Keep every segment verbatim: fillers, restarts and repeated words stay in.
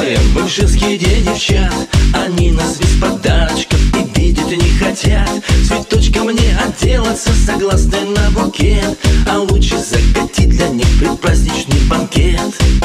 Празднуем большинские день девчат. Они нас без подарочков и видеть не хотят. Цветочком мне отделаться, согласны на букет, а лучше закатить для них предпраздничный банкет.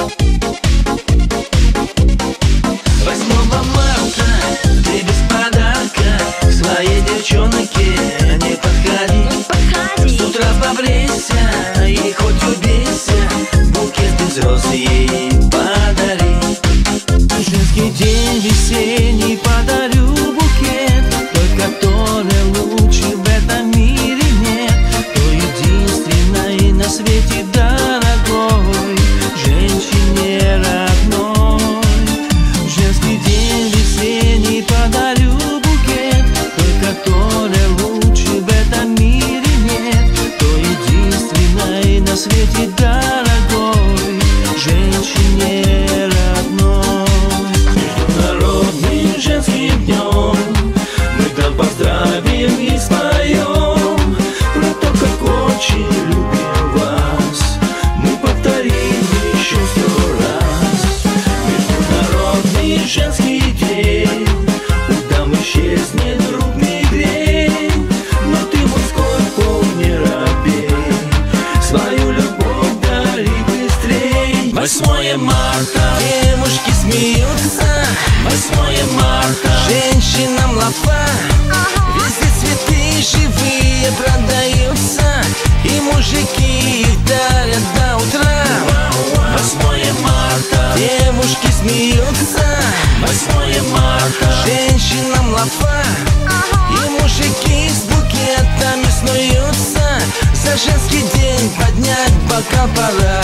Восьмого марта ты без подарка к своей девчонке не подходи. Подходи. С утра побрейся и хоть убейся, букет из роз ей подари. Женский день весенний подарю букет, той, который лучше в этом мире нет, той единственной на свете дорогой женщине родной. Женский день весенний подарю букет, той, который лучше в этом мире нет, той единственной на свете дорогой женщине родной. Международным женским днем мы там поздравим и споем про то, как очень любим вас. Мы повторим еще сто раз. Международный женский день, у дам исчезнет друг мигрень, но ты мужской пол не робей, свою любовь дари быстрей. Восьмое марта девушки смеются, восьмое марта женщинам лафа, везде цветы живые продаются, и мужики их дарят до утра. Восьмое марта девушки смеются, восьмое марта женщинам лафа, и мужики с букетами снуются, за женский день поднять бокал пора.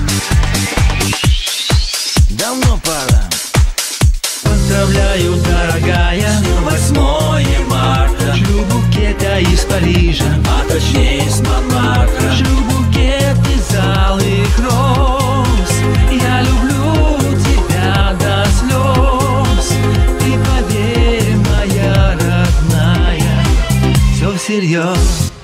Давно пора. Поздравляю, дорогая, восьмое марта. Шлю букета из Парижа, а точнее из Монмартра. Шлю букет из алых роз. Я люблю тебя до слез. Ты поверь, моя родная, все всерьез.